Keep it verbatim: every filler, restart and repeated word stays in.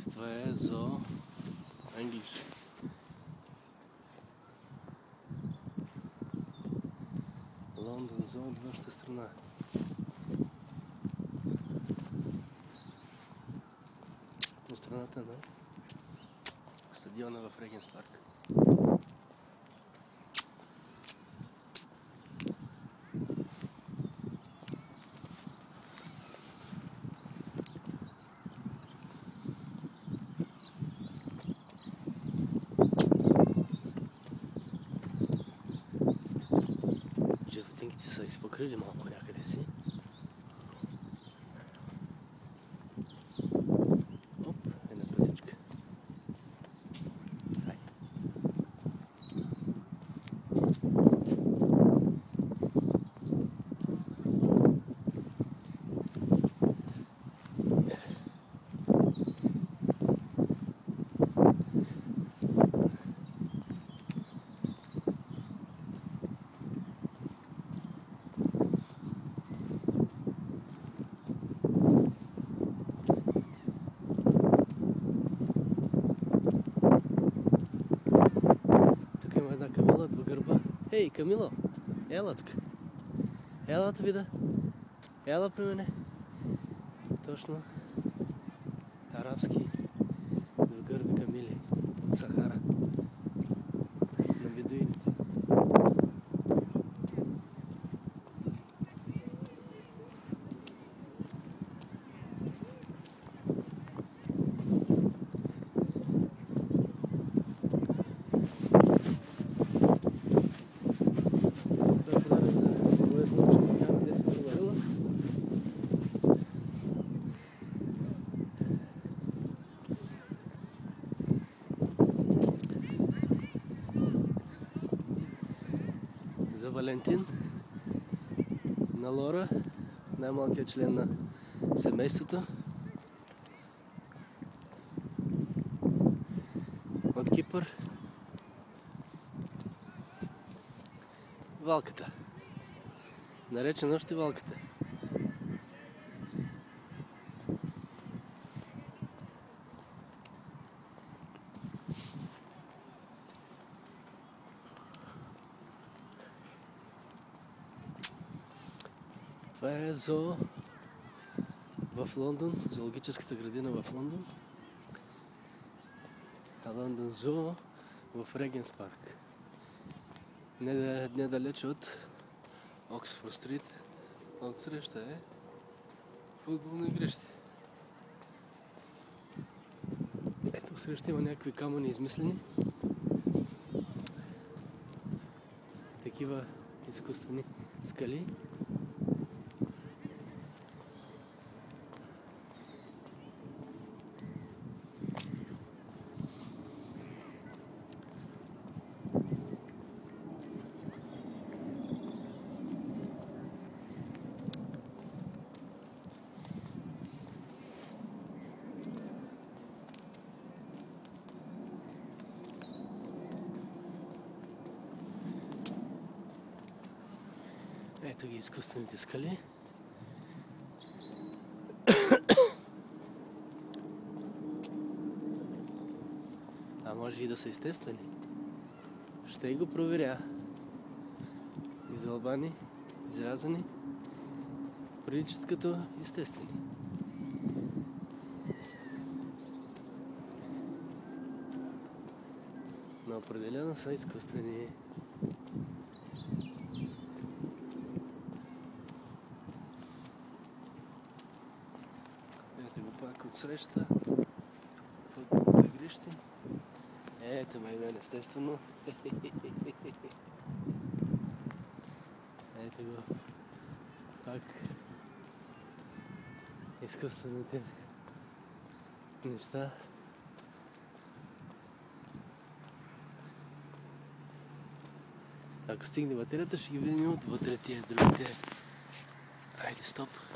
Това е зоо Англиш. Лондон зоо от външната страна. От страната на стадиона в Регенс парк. Животинките са изпокрили малко някъде си. Оп, една пъсичка. Хай. Камила до гърба. Ей, Камило! Ела тук. Ела да вида. Ела при мене. Точно. Арабски до гърби камили от Сахара. На бедуините. За Валентин на Лора, най-малкият член на семейството. От Кипър. Валката. Наречена още Валката. Това е зоо в Лондон, зоологическата градина в Лондон. А Лондон зоо в Регенс парк. Недалече от Оксфорд стрит. Отсреща е футболно игрище. Ето среща има някакви камъни измислени. Такива изкуствени скали. Ето ги изкуствените скали. А може и да са естествени. Ще го проверя. Издълбани, изрязани, приличат като естествени. Но определено са изкуствени. Ето го пак от среща. Футболното игрище. Ето ме и мен, естествено. Ето го пак изкуствените неща. Ако стигне батерията, ще ги видим от вътре тия другите. Айде, стоп.